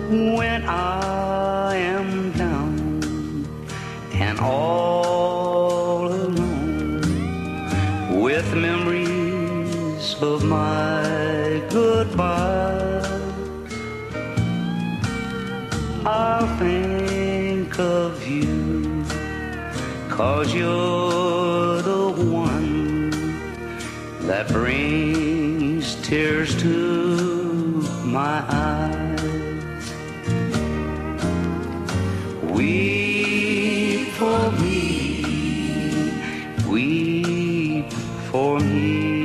when I am down and all alone, with memories of my goodbye. I'll think of you, 'cause you're the one that brings tears to my eyes. Weep for me, weep for me.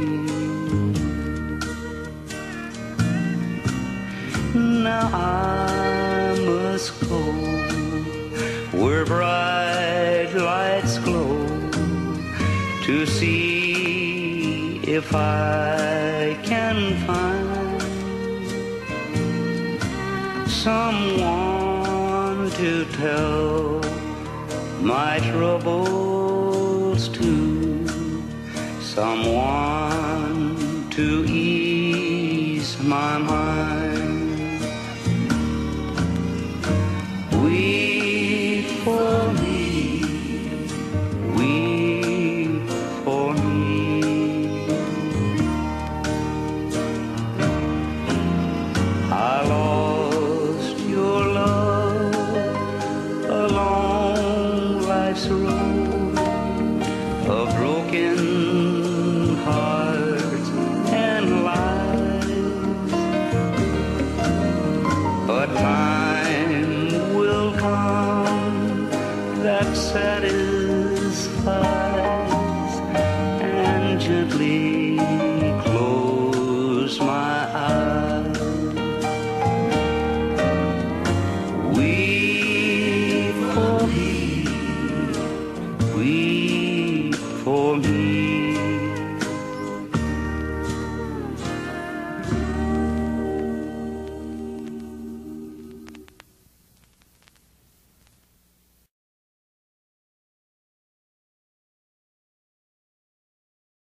Now I must go where bright lights glow, to see if I can find someone to tell my troubles to, someone to ease my mind.